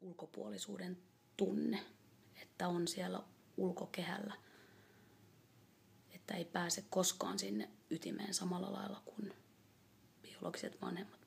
ulkopuolisuuden tunne, että on siellä ulkokehällä, että ei pääse koskaan sinne ytimeen samalla lailla kuin biologiset vanhemmat.